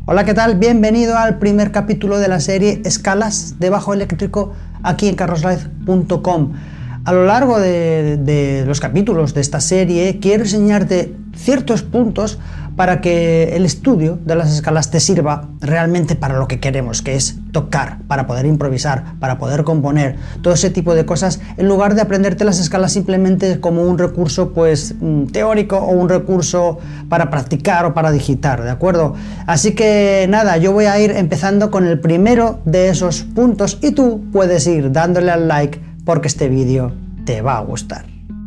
Hola, ¿qué tal? Bienvenido al primer capítulo de la serie Escalas de bajo eléctrico aquí en carroslive.com. A lo largo de los capítulos de esta serie quiero enseñarte ciertos puntos para que el estudio de las escalas te sirva realmente para lo que queremos, que es tocar, para poder improvisar, para poder componer, todo ese tipo de cosas, en lugar de aprenderte las escalas simplemente como un recurso pues teórico o un recurso para practicar o para digitar, ¿de acuerdo? Así que nada, yo voy a ir empezando con el primero de esos puntos y tú puedes ir dándole al like porque este vídeo te va a gustar.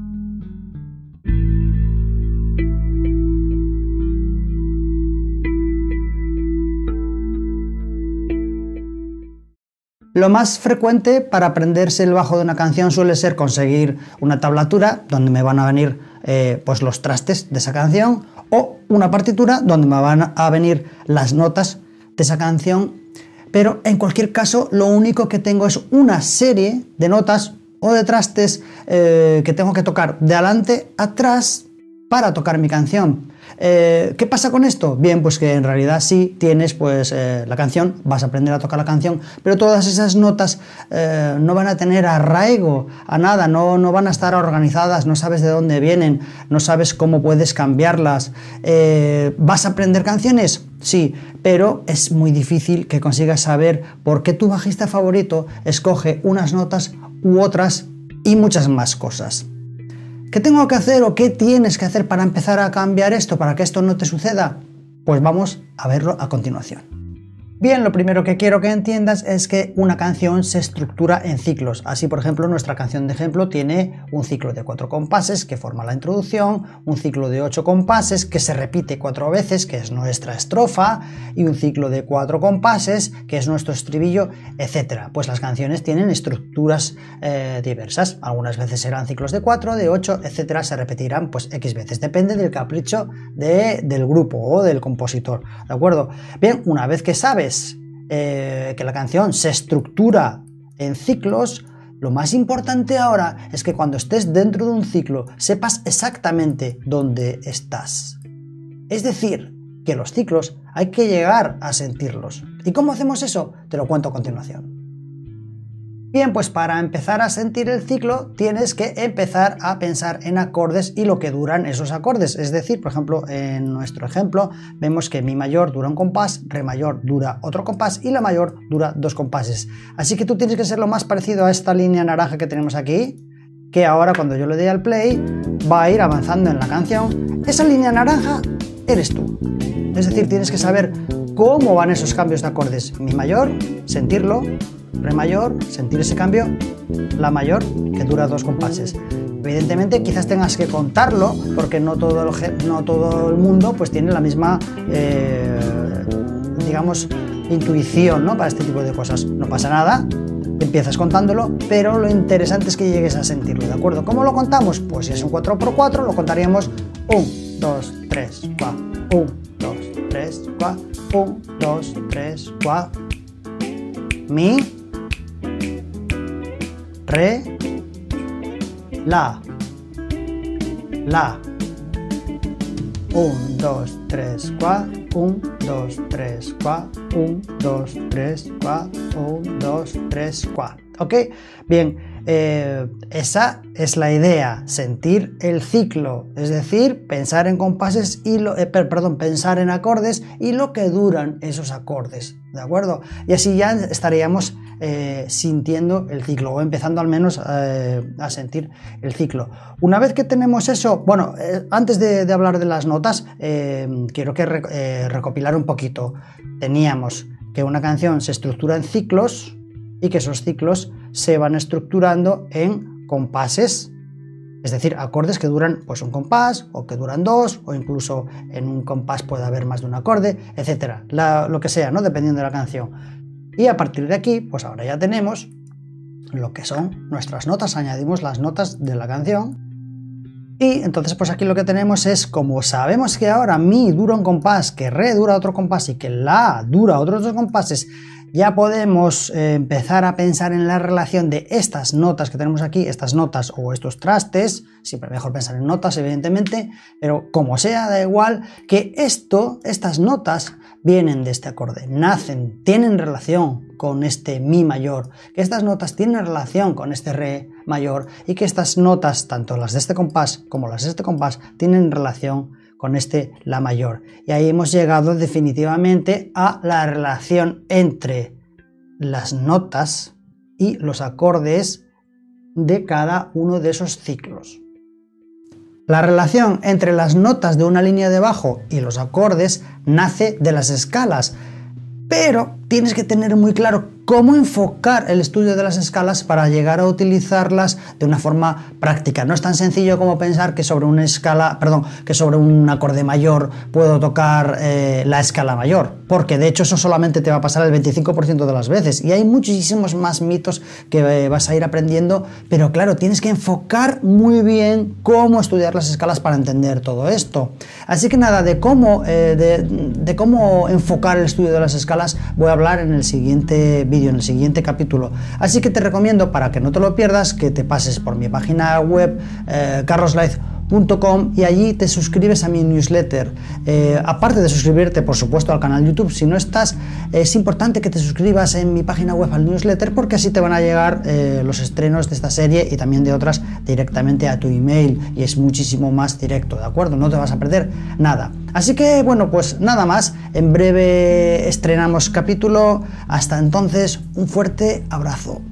Lo más frecuente para aprenderse el bajo de una canción suele ser conseguir una tablatura donde me van a venir pues los trastes de esa canción, o una partitura donde me van a venir las notas de esa canción, pero en cualquier caso lo único que tengo es una serie de notas o de trastes que tengo que tocar de adelante a atrás para tocar mi canción. ¿Qué pasa con esto? Bien, pues que en realidad sí tienes pues la canción, vas a aprender a tocar la canción, pero todas esas notas no van a tener arraigo a nada, no van a estar organizadas, no sabes de dónde vienen, no sabes cómo puedes cambiarlas. ¿Vas a aprender canciones? Sí, pero es muy difícil que consigas saber por qué tu bajista favorito escoge unas notas u otras y muchas más cosas. ¿Qué tengo que hacer o qué tienes que hacer para empezar a cambiar esto, para que esto no te suceda? Pues vamos a verlo a continuación. Bien, lo primero que quiero que entiendas es que una canción se estructura en ciclos. Así, por ejemplo, nuestra canción de ejemplo tiene un ciclo de 4 compases que forma la introducción, un ciclo de 8 compases que se repite 4 veces, que es nuestra estrofa, y un ciclo de 4 compases que es nuestro estribillo, etc. Pues las canciones tienen estructuras diversas. Algunas veces serán ciclos de 4, de 8, etc. Se repetirán pues X veces. Depende del capricho del grupo o del compositor. ¿De acuerdo? Bien, una vez que sabes que la canción se estructura en ciclos, lo más importante ahora es que cuando estés dentro de un ciclo sepas exactamente dónde estás. Es decir, que los ciclos hay que llegar a sentirlos. ¿Y cómo hacemos eso? Te lo cuento a continuación. Bien, pues para empezar a sentir el ciclo tienes que empezar a pensar en acordes y lo que duran esos acordes. Es decir, por ejemplo, en nuestro ejemplo vemos que mi mayor dura un compás, re mayor dura otro compás y la mayor dura 2 compases. Así que tú tienes que ser lo más parecido a esta línea naranja que tenemos aquí, que ahora cuando yo le dé al play va a ir avanzando en la canción. Esa línea naranja eres tú. Es decir, tienes que saber cómo van esos cambios de acordes. Mi mayor, sentirlo. Re mayor, sentir ese cambio, la mayor, que dura 2 compases. Evidentemente quizás tengas que contarlo porque no todo el mundo pues tiene la misma digamos intuición, ¿no? Para este tipo de cosas. No pasa nada, empiezas contándolo, pero lo interesante es que llegues a sentirlo, ¿de acuerdo? ¿Cómo lo contamos? Pues si es un 4×4 lo contaríamos 1, 2, 3, 4, 1, 2, 3, 4, 1, 2, 3, 4, mi, re, la, 1, 2, 3, 4, 1, 2, 3, 4, 1, 2, 3, 4, 1, 2, 3, 4. ¿Ok? Bien, esa es la idea, sentir el ciclo, es decir, pensar en compases y pensar en acordes y lo que duran esos acordes, ¿de acuerdo? Y así ya estaríamos sintiendo el ciclo, o empezando al menos a sentir el ciclo. Una vez que tenemos eso, bueno, antes de hablar de las notas, quiero que recopilar un poquito. Teníamos que una canción se estructura en ciclos y que esos ciclos se van estructurando en compases, es decir, acordes que duran pues un compás o que duran 2, o incluso en un compás puede haber más de un acorde, etcétera, lo que sea, ¿no? Dependiendo de la canción. Y a partir de aquí, pues ahora ya tenemos lo que son nuestras notas, añadimos las notas de la canción. Y entonces pues aquí lo que tenemos es, como sabemos que ahora mi dura un compás, que re dura otro compás y que la dura otros 2 compases, ya podemos empezar a pensar en la relación de estas notas que tenemos aquí, estas notas o estos trastes, siempre mejor pensar en notas evidentemente, pero como sea, da igual, que estas notas vienen de este acorde, nacen, tienen relación con este mi mayor, que estas notas tienen relación con este re mayor y que estas notas, tanto las de este compás como las de este compás, tienen relación con este la mayor. Y ahí hemos llegado definitivamente a la relación entre las notas y los acordes de cada uno de esos ciclos. La relación entre las notas de una línea de bajo y los acordes nace de las escalas, pero tienes que tener muy claro cómo enfocar el estudio de las escalas para llegar a utilizarlas de una forma práctica. No es tan sencillo como pensar que sobre una escala, que sobre un acorde mayor puedo tocar la escala mayor, porque de hecho eso solamente te va a pasar el 25% de las veces y hay muchísimos más mitos que vas a ir aprendiendo, pero claro, tienes que enfocar muy bien cómo estudiar las escalas para entender todo esto. Así que nada, de cómo enfocar el estudio de las escalas voy a hablar en el siguiente vídeo, en el siguiente capítulo. Así que te recomiendo, para que no te lo pierdas, que te pases por mi página web carloslaiz.com y allí te suscribes a mi newsletter. Aparte de suscribirte, por supuesto, al canal YouTube, si no estás, es importante que te suscribas en mi página web al newsletter, porque así te van a llegar los estrenos de esta serie y también de otras directamente a tu email y es muchísimo más directo, ¿de acuerdo? No te vas a perder nada. Así que bueno, pues nada más, en breve estrenamos capítulo. Hasta entonces, un fuerte abrazo.